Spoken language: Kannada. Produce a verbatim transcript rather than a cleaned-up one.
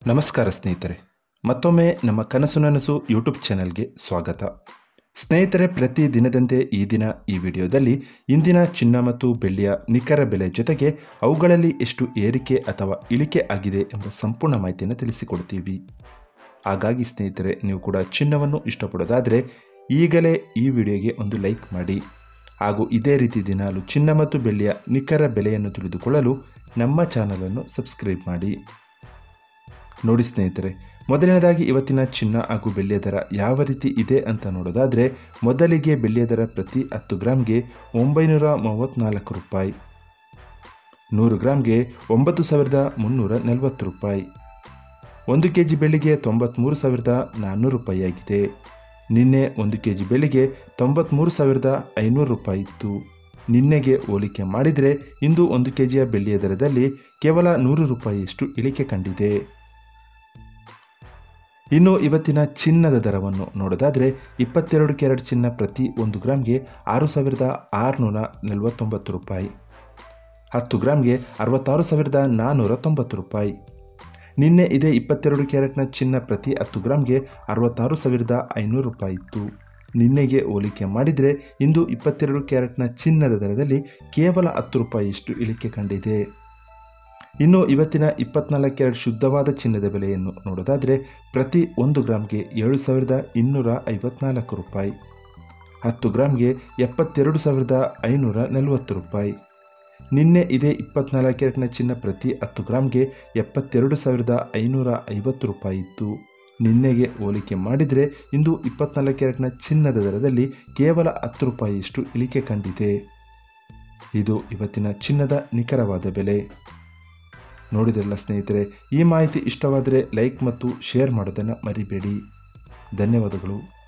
ನಮಸ್ಕಾರ ಸ್ನೇಹಿತರೆ, ಮತ್ತೊಮ್ಮೆ ನಮ್ಮ ಕನಸು ನನಸು ಯೂಟ್ಯೂಬ್ ಚಾನೆಲ್ಗೆ ಸ್ವಾಗತ. ಸ್ನೇಹಿತರೆ, ಪ್ರತಿ ದಿನದಂತೆ ಈ ದಿನ ಈ ವಿಡಿಯೋದಲ್ಲಿ ಇಂದಿನ ಚಿನ್ನ ಮತ್ತು ಬೆಳ್ಳಿಯ ನಿಖರ ಬೆಲೆ ಜೊತೆಗೆ ಅವುಗಳಲ್ಲಿ ಎಷ್ಟು ಏರಿಕೆ ಅಥವಾ ಇಳಿಕೆ ಆಗಿದೆ ಎಂಬ ಸಂಪೂರ್ಣ ಮಾಹಿತಿಯನ್ನು ತಿಳಿಸಿಕೊಡ್ತೀವಿ. ಹಾಗಾಗಿ ಸ್ನೇಹಿತರೆ, ನೀವು ಕೂಡ ಚಿನ್ನವನ್ನು ಇಷ್ಟಪಡೋದಾದರೆ ಈಗಲೇ ಈ ವಿಡಿಯೋಗೆ ಒಂದು ಲೈಕ್ ಮಾಡಿ. ಹಾಗೂ ಇದೇ ರೀತಿ ದಿನಾಲು ಚಿನ್ನ ಮತ್ತು ಬೆಳ್ಳಿಯ ನಿಖರ ಬೆಲೆಯನ್ನು ತಿಳಿದುಕೊಳ್ಳಲು ನಮ್ಮ ಚಾನಲನ್ನು ಸಬ್ಸ್ಕ್ರೈಬ್ ಮಾಡಿ. ನೋಡಿ ಸ್ನೇಹಿತರೆ, ಮೊದಲನೇದಾಗಿ ಇವತ್ತಿನ ಚಿನ್ನ ಹಾಗೂ ಬೆಳ್ಳಿಯ ದರ ಯಾವ ರೀತಿ ಇದೆ ಅಂತ ನೋಡೋದಾದರೆ, ಮೊದಲಿಗೆ ಬೆಳ್ಳಿಯ ದರ ಪ್ರತಿ ಹತ್ತು ಗ್ರಾಮ್ಗೆ ಒಂಬೈನೂರ ಮೂವತ್ತ್ನಾಲ್ಕು ರೂಪಾಯಿ, ನೂರು ಗ್ರಾಮ್ಗೆ ಒಂಬತ್ತು ಸಾವಿರದ ಮುನ್ನೂರ ನಲವತ್ತು ರೂಪಾಯಿ, ಒಂದು ಕೆ ಜಿ ಬೆಳ್ಳಿಗೆ ತೊಂಬತ್ತ್ಮೂರು ಸಾವಿರದ ನಾನ್ನೂರು ರೂಪಾಯಿ ಆಗಿದೆ. ನಿನ್ನೆ ಒಂದು ಕೆ ಜಿ ಬೆಳ್ಳಿಗೆ ತೊಂಬತ್ತ್ಮೂರು ಸಾವಿರದ ಐನೂರು ರೂಪಾಯಿ ಇತ್ತು. ನಿನ್ನೆಗೆ ಹೋಲಿಕೆ ಮಾಡಿದರೆ ಇಂದು ಒಂದು ಕೆ ಜಿಯ ಬೆಳ್ಳಿಯ ದರದಲ್ಲಿ ಕೇವಲ ನೂರು ರೂಪಾಯಿಯಷ್ಟು ಇಳಿಕೆ ಕಂಡಿದೆ. ಇನ್ನು ಇವತ್ತಿನ ಚಿನ್ನದ ದರವನ್ನು ನೋಡೋದಾದರೆ, ಇಪ್ಪತ್ತೆರಡು ಕ್ಯಾರೆಟ್ ಚಿನ್ನ ಪ್ರತಿ ಒಂದು ಗ್ರಾಮ್ಗೆ ಆರು ಸಾವಿರದ ಆರುನೂರ ನಲವತ್ತೊಂಬತ್ತು ರೂಪಾಯಿ, ಹತ್ತು ಗ್ರಾಮ್ಗೆ ಅರವತ್ತಾರು ಸಾವಿರದ ನಾನ್ನೂರ ತೊಂಬತ್ತು ರೂಪಾಯಿ. ನಿನ್ನೆ ಇದೇ ಇಪ್ಪತ್ತೆರಡು ಕ್ಯಾರೆಟ್ನ ಚಿನ್ನ ಪ್ರತಿ ಹತ್ತು ಗ್ರಾಮ್ಗೆ ಅರವತ್ತಾರು ಸಾವಿರದ ಐನೂರು ರೂಪಾಯಿ ಇತ್ತು. ನಿನ್ನೆಗೆ ಹೋಲಿಕೆ ಮಾಡಿದರೆ ಇಂದು ಇಪ್ಪತ್ತೆರಡು ಕ್ಯಾರೆಟ್ನ ಚಿನ್ನದ ದರದಲ್ಲಿ ಕೇವಲ ಹತ್ತು ರೂಪಾಯಿಯಷ್ಟು ಇಳಿಕೆ ಕಂಡಿದೆ. ಇನ್ನು ಇವತ್ತಿನ ಇಪ್ಪತ್ನಾಲ್ಕು ಕ್ಯಾರೆಟ್ ಶುದ್ಧವಾದ ಚಿನ್ನದ ಬೆಲೆಯನ್ನು ನೋಡೋದಾದರೆ, ಪ್ರತಿ ಒಂದು ಗ್ರಾಮ್ಗೆ ಏಳು ಸಾವಿರದ ಇನ್ನೂರ ಐವತ್ನಾಲ್ಕು ರೂಪಾಯಿ, ಹತ್ತು ಗ್ರಾಮ್ಗೆ ಎಪ್ಪತ್ತೆರಡು ಸಾವಿರದ ಐನೂರ ನಲವತ್ತು ರೂಪಾಯಿ. ನಿನ್ನೆ ಇದೇ ಇಪ್ಪತ್ನಾಲ್ಕು ಕ್ಯಾರೆಟ್ನ ಚಿನ್ನ ಪ್ರತಿ ಹತ್ತು ಗ್ರಾಮ್ಗೆ ಎಪ್ಪತ್ತೆರಡು ಸಾವಿರದ ಐನೂರ ಐವತ್ತು ರೂಪಾಯಿ ಇತ್ತು. ನಿನ್ನೆಗೆ ಹೋಲಿಕೆ ಮಾಡಿದರೆ ಇಂದು ಇಪ್ಪತ್ನಾಲ್ಕು ಕ್ಯಾರೆಟ್ನ ಚಿನ್ನದ ದರದಲ್ಲಿ ಕೇವಲ ಹತ್ತು ರೂಪಾಯಿಯಷ್ಟು ಇಳಿಕೆ ಕಂಡಿದೆ. ಇದು ಇವತ್ತಿನ ಚಿನ್ನದ ನಿಖರವಾದ ಬೆಲೆ. ನೋಡಿದ್ರಲ್ಲ ಸ್ನೇಹಿತರೆ, ಈ ಮಾಹಿತಿ ಇಷ್ಟವಾದರೆ ಲೈಕ್ ಮತ್ತು ಶೇರ್ ಮಾಡೋದನ್ನು ಮರಿಬೇಡಿ. ಧನ್ಯವಾದಗಳು.